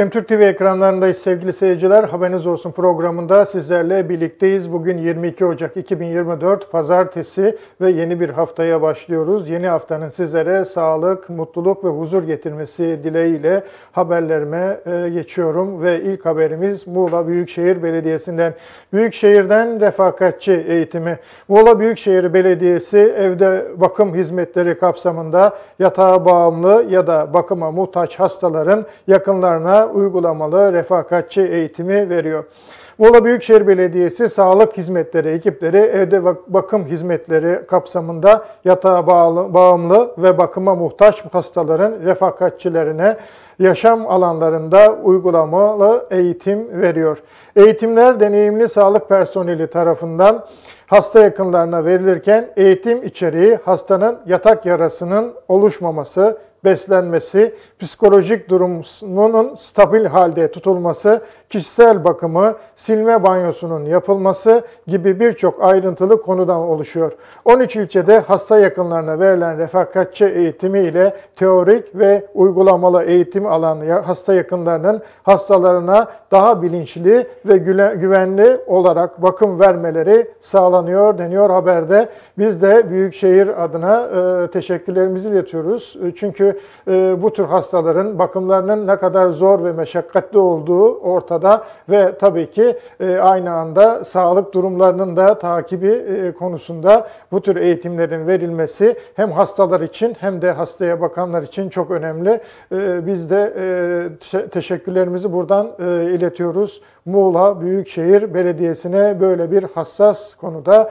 Hem-Türk TV ekranlarındayız sevgili seyirciler. Haberiniz olsun programında sizlerle birlikteyiz. Bugün 22 Ocak 2024 Pazartesi ve yeni bir haftaya başlıyoruz. Yeni haftanın sizlere sağlık, mutluluk ve huzur getirmesi dileğiyle haberlerime geçiyorum. Ve ilk haberimiz Muğla Büyükşehir Belediyesi'nden. Büyükşehir'den refakatçi eğitimi. Muğla Büyükşehir Belediyesi evde bakım hizmetleri kapsamında yatağa bağımlı ya da bakıma muhtaç hastaların yakınlarına uygulamalı refakatçi eğitimi veriyor. Muğla Büyükşehir Belediyesi sağlık hizmetleri ekipleri evde bakım hizmetleri kapsamında yatağa bağımlı ve bakıma muhtaç hastaların refakatçilerine yaşam alanlarında uygulamalı eğitim veriyor. Eğitimler deneyimli sağlık personeli tarafından hasta yakınlarına verilirken eğitim içeriği hastanın yatak yarasının oluşmaması, beslenmesi, psikolojik durumunun stabil halde tutulması, kişisel bakımı, silme banyosunun yapılması gibi birçok ayrıntılı konudan oluşuyor. 13 ilçede hasta yakınlarına verilen refakatçi eğitimi ile teorik ve uygulamalı eğitim alan hasta yakınlarının hastalarına daha bilinçli ve güvenli olarak bakım vermeleri sağlanıyor deniyor haberde. Biz de Büyükşehir adına teşekkürlerimizi iletiyoruz. Çünkü bu tür hastaların bakımlarının ne kadar zor ve meşakkatli olduğu ortada ve tabii ki aynı anda sağlık durumlarının da takibi konusunda bu tür eğitimlerin verilmesi hem hastalar için hem de hastaya bakanlar için çok önemli. Biz de teşekkürlerimizi buradan iletiyoruz. Muğla Büyükşehir Belediyesi'ne böyle bir hassas konuda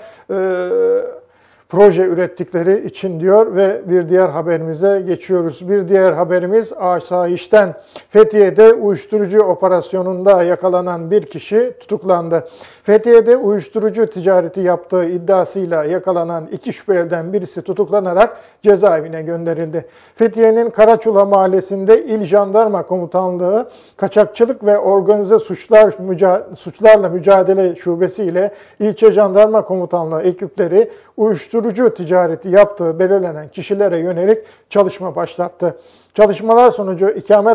proje ürettikleri için diyor ve bir diğer haberimize geçiyoruz. Bir diğer haberimiz asayişten. Fethiye'de uyuşturucu operasyonunda yakalanan bir kişi tutuklandı. Fethiye'de uyuşturucu ticareti yaptığı iddiasıyla yakalanan iki şüpheliden birisi tutuklanarak cezaevine gönderildi. Fethiye'nin Karaçula Mahallesi'nde İl Jandarma Komutanlığı Kaçakçılık ve Organize Suçlarla Mücadele Şubesi ile İlçe Jandarma Komutanlığı ekipleri uyuşturucu ticareti yaptığı belirlenen kişilere yönelik çalışma başlattı. Çalışmalar sonucu ikamet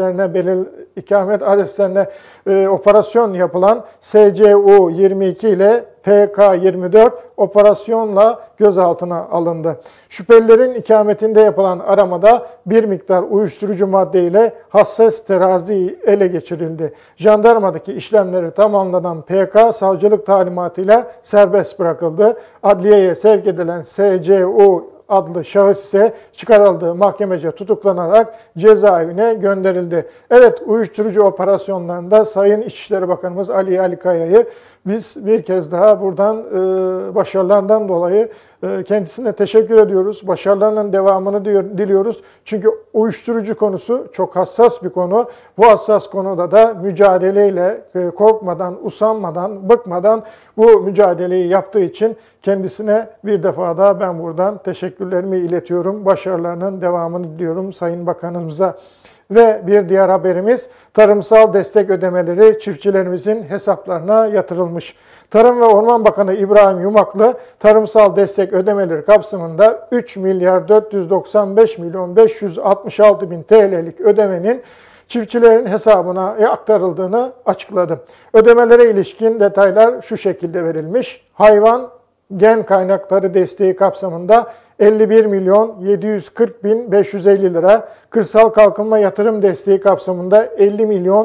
adreslerine operasyon yapılan SCU 22 ile PK 24 operasyonla gözaltına alındı. Şüphelilerin ikametinde yapılan aramada bir miktar uyuşturucu madde ile hassas terazi ele geçirildi. Jandarmadaki işlemleri tamamlanan PK savcılık talimatıyla serbest bırakıldı. Adliyeye sevk edilen SCU adlı şahıs ise çıkarıldığı mahkemece tutuklanarak cezaevine gönderildi. Evet, uyuşturucu operasyonlarında Sayın İçişleri Bakanımız Ali Yerlikaya'yı biz bir kez daha buradan başarılarından dolayı kendisine teşekkür ediyoruz. Başarılarının devamını diliyoruz. Çünkü uyuşturucu konusu çok hassas bir konu. Bu hassas konuda da mücadeleyle korkmadan, usanmadan, bıkmadan bu mücadeleyi yaptığı için kendisine bir defa daha ben buradan teşekkürlerimi iletiyorum. Başarılarının devamını diliyorum Sayın Bakanımıza. Ve bir diğer haberimiz tarımsal destek ödemeleri çiftçilerimizin hesaplarına yatırılmış. Tarım ve Orman Bakanı İbrahim Yumaklı tarımsal destek ödemeleri kapsamında 3 milyar 495 milyon 566 bin TL'lik ödemenin çiftçilerin hesabına aktarıldığını açıkladı. Ödemelere ilişkin detaylar şu şekilde verilmiş. Hayvan gen kaynakları desteği kapsamında 51 milyon 740 bin 550 lira, kırsal kalkınma yatırım desteği kapsamında 50 milyon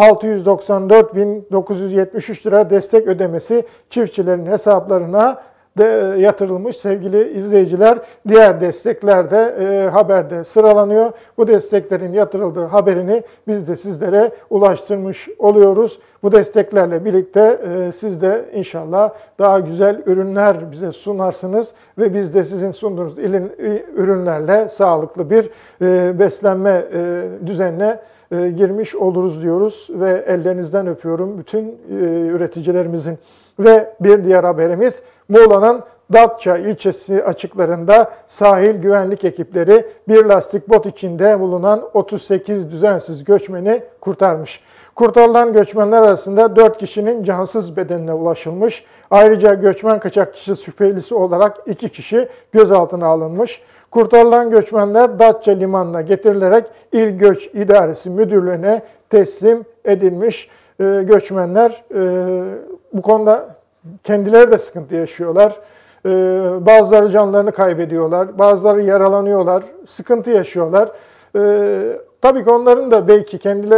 694 bin 973 lira destek ödemesi çiftçilerin hesaplarına yatırılmış sevgili izleyiciler. Diğer destekler de haberde sıralanıyor. Bu desteklerin yatırıldığı haberini biz de sizlere ulaştırmış oluyoruz. Bu desteklerle birlikte siz de inşallah daha güzel ürünler bize sunarsınız ve biz de sizin sunduğunuz ürünlerle sağlıklı bir beslenme düzenine girmiş oluruz diyoruz ve ellerinizden öpüyorum bütün üreticilerimizin. Ve bir diğer haberimiz Muğla'nın Datça ilçesi açıklarında sahil güvenlik ekipleri bir lastik bot içinde bulunan 38 düzensiz göçmeni kurtarmış. Kurtarılan göçmenler arasında 4 kişinin cansız bedenine ulaşılmış. Ayrıca göçmen kaçakçısı şüphelisi olarak 2 kişi gözaltına alınmış. Kurtarılan göçmenler Datça limanına getirilerek İl Göç İdaresi Müdürlüğü'ne teslim edilmiş. Göçmenler bu konuda kendileri de sıkıntı yaşıyorlar. Bazıları canlarını kaybediyorlar, bazıları yaralanıyorlar, sıkıntı yaşıyorlar. Tabii ki onların da belki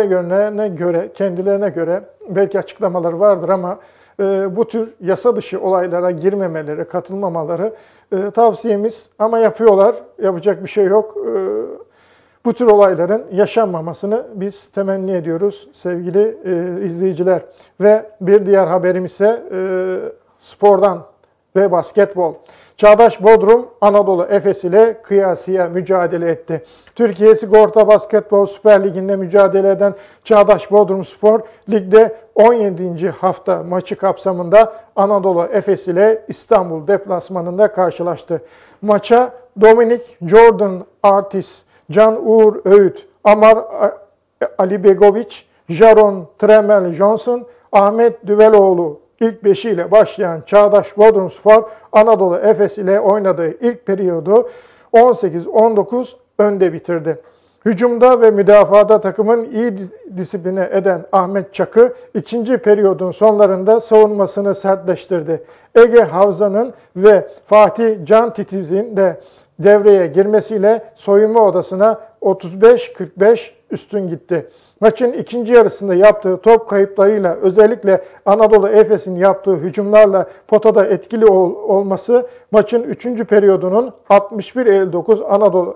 kendilerine göre belki açıklamaları vardır ama bu tür yasa dışı olaylara girmemeleri, katılmamaları tavsiyemiz ama yapıyorlar. Yapacak bir şey yok. Bu tür olayların yaşanmamasını biz temenni ediyoruz sevgili izleyiciler. Ve bir diğer haberim ise spordan ve basketbol. Çağdaş Bodrum Anadolu Efes ile kıyasıya mücadele etti. Türkiye Sigorta Basketbol Süper Ligi'nde mücadele eden Çağdaş Bodrumspor, ligde 17. hafta maçı kapsamında Anadolu Efes ile İstanbul deplasmanında karşılaştı. Maça Dominik Jordan Artis, Can Uğur Öğüt, Amar Alibegoviç, Jaron Tremel Johnson, Ahmet Düveloğlu ilk beşiyle başlayan Çağdaş Bodrumspor, Anadolu Efes ile oynadığı ilk periyodu 18-19 önde bitirdi. Hücumda ve müdafaada takımın iyi disipline eden Ahmet Çakı, ikinci periyodun sonlarında savunmasını sertleştirdi. Ege Havza'nın ve Fatih Can Titiz'in de devreye girmesiyle soyunma odasına 35-45 üstün gitti. Maçın ikinci yarısında yaptığı top kayıplarıyla özellikle Anadolu Efes'in yaptığı hücumlarla potada etkili olması maçın 3. periyodunun 61-59 Anadolu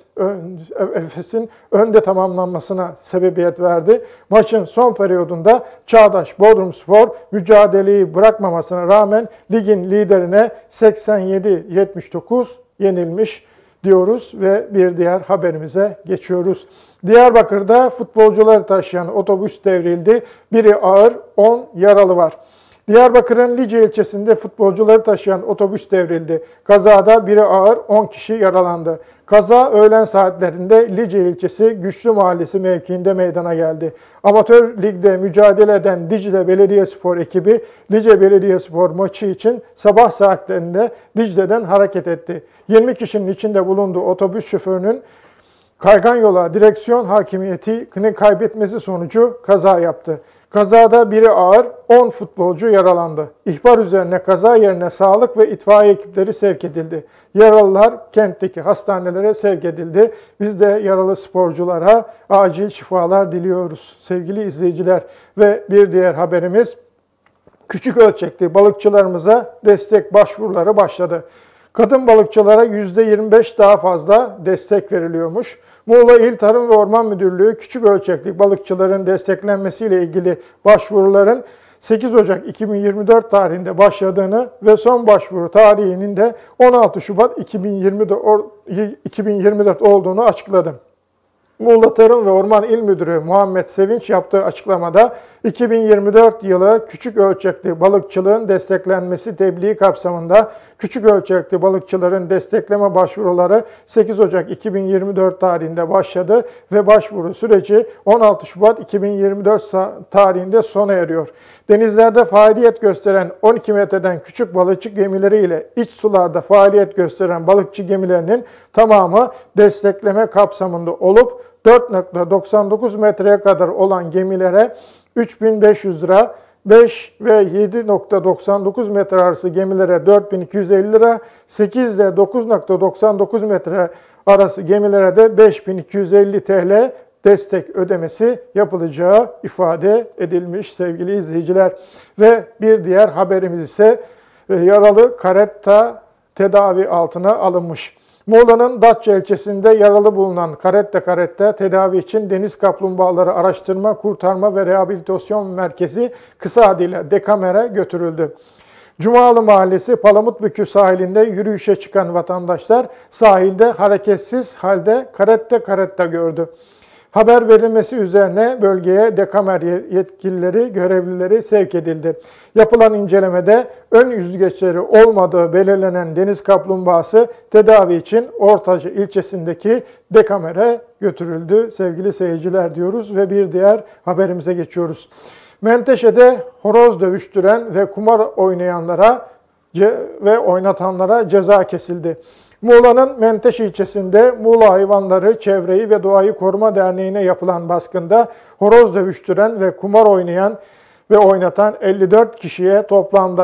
Efes'in önde tamamlanmasına sebebiyet verdi. Maçın son periyodunda Çağdaş Bodrumspor mücadeleyi bırakmamasına rağmen ligin liderine 87-79 yenilmiş diyoruz ve bir diğer haberimize geçiyoruz. Diyarbakır'da futbolcuları taşıyan otobüs devrildi. Biri ağır, 10 yaralı var. Diyarbakır'ın Lice ilçesinde futbolcuları taşıyan otobüs devrildi. Kazada biri ağır, 10 kişi yaralandı. Kaza öğlen saatlerinde Lice ilçesi Güçlü Mahallesi mevkiinde meydana geldi. Amatör ligde mücadele eden Dicle Belediyespor ekibi Lice Belediyespor maçı için sabah saatlerinde Dicle'den hareket etti. 20 kişinin içinde bulunduğu otobüs şoförünün kaygan yola direksiyon hakimiyetini kaybetmesi sonucu kaza yaptı. Kazada biri ağır, 10 futbolcu yaralandı. İhbar üzerine kaza yerine sağlık ve itfaiye ekipleri sevk edildi. Yaralılar kentteki hastanelere sevk edildi. Biz de yaralı sporculara acil şifalar diliyoruz sevgili izleyiciler. Ve bir diğer haberimiz, küçük ölçekli balıkçılarımıza destek başvuruları başladı. Kadın balıkçılara %25 daha fazla destek veriliyormuş. Muğla İl Tarım ve Orman Müdürlüğü küçük ölçekli balıkçıların desteklenmesiyle ilgili başvuruların 8 Ocak 2024 tarihinde başladığını ve son başvuru tarihinin de 16 Şubat 2024 olduğunu açıkladı. Muğla Tarım ve Orman İl Müdürü Muhammed Sevinç yaptığı açıklamada 2024 yılı küçük ölçekli balıkçılığın desteklenmesi tebliği kapsamında küçük ölçekli balıkçıların destekleme başvuruları 8 Ocak 2024 tarihinde başladı ve başvuru süreci 16 Şubat 2024 tarihinde sona eriyor. Denizlerde faaliyet gösteren 12 metreden küçük balıkçı gemileri ile iç sularda faaliyet gösteren balıkçı gemilerinin tamamı destekleme kapsamında olup 4.99 metreye kadar olan gemilere 3.500 lira, 5 ve 7.99 metre arası gemilere 4.250 lira, 8 ile 9.99 metre arası gemilere de 5.250 TL destek ödemesi yapılacağı ifade edilmiş sevgili izleyiciler. Ve bir diğer haberimiz ise yaralı karetta tedavi altına alınmış. Muğla'nın Datça ilçesinde yaralı bulunan karetta tedavi için Deniz Kaplumbağaları Araştırma, Kurtarma ve Rehabilitasyon Merkezi kısa adıyla DEKAMER'e götürüldü. Cumalı Mahallesi Palamutbükü sahilinde yürüyüşe çıkan vatandaşlar sahilde hareketsiz halde karetta gördü. Haber verilmesi üzerine bölgeye DEKAMER yetkilileri, görevlileri sevk edildi. Yapılan incelemede ön yüzgeçleri olmadığı belirlenen deniz kaplumbağası tedavi için Ortaca ilçesindeki DEKAMER'e götürüldü sevgili seyirciler diyoruz ve bir diğer haberimize geçiyoruz. Menteşe'de horoz dövüştüren ve kumar oynayanlara ve oynatanlara ceza kesildi. Muğla'nın Menteşe ilçesinde Muğla Hayvanları, Çevreyi ve Doğayı Koruma Derneği'ne yapılan baskında horoz dövüştüren ve kumar oynayan ve oynatan 54 kişiye toplamda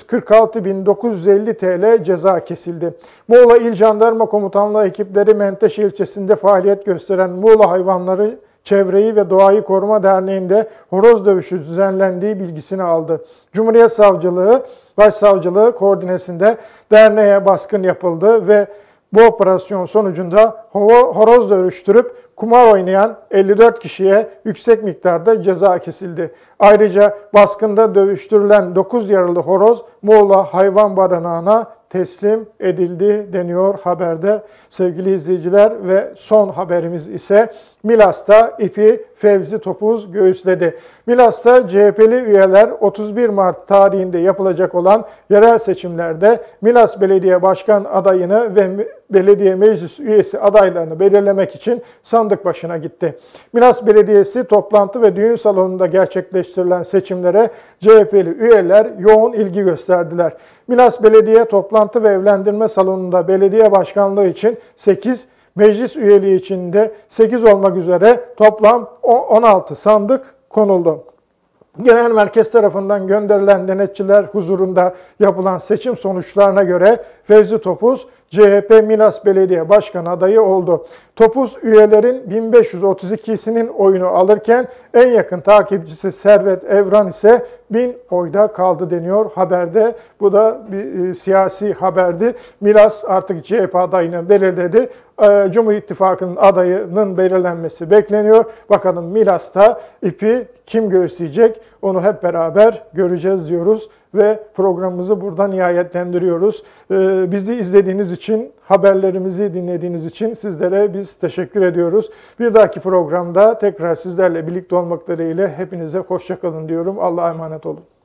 346.950 TL ceza kesildi. Muğla İl Jandarma Komutanlığı ekipleri Menteşe ilçesinde faaliyet gösteren Muğla Hayvanları, Çevreyi ve Doğayı Koruma Derneği'nde horoz dövüşü düzenlendiği bilgisini aldı. Cumhuriyet Savcılığı, Başsavcılığı koordinesinde derneğe baskın yapıldı ve bu operasyon sonucunda horoz dövüştürüp kumar oynayan 54 kişiye yüksek miktarda ceza kesildi. Ayrıca baskında dövüştürülen 9 yaralı horoz Muğla Hayvan Barınağı'na teslim edildi deniyor haberde sevgili izleyiciler. Ve son haberimiz ise Milas'ta ipi Fevzi Topuz göğüsledi. Milas'ta CHP'li üyeler 31 Mart tarihinde yapılacak olan yerel seçimlerde Milas Belediye Başkan adayını ve belediye meclis üyesi adaylarını belirlemek için sandık başına gitti. Milas Belediyesi toplantı ve düğün salonunda gerçekleştirilen seçimlere CHP'li üyeler yoğun ilgi gösterdiler. Milas Belediye toplantı ve evlendirme salonunda belediye başkanlığı için 8, meclis üyeliği için de 8 olmak üzere toplam 16 sandık konuldu. Genel merkez tarafından gönderilen denetçiler huzurunda yapılan seçim sonuçlarına göre Fevzi Topuz, CHP Milas Belediye Başkanı adayı oldu. Topuz üyelerin 1532'sinin oyunu alırken en yakın takipçisi Servet Evran ise 1000 oyda kaldı deniyor haberde. Bu da bir siyasi haberdi. Milas artık CHP adayını belirledi. Cumhur İttifakı'nın adayının belirlenmesi bekleniyor. Bakalım Milas'ta ipi kim göğüsleyecek onu hep beraber göreceğiz diyoruz. Ve programımızı burada nihayetlendiriyoruz. Bizi izlediğiniz için, haberlerimizi dinlediğiniz için sizlere biz teşekkür ediyoruz. Bir dahaki programda tekrar sizlerle birlikte olmak dileğiyle hepinize hoşça kalın diyorum. Allah'a emanet olun.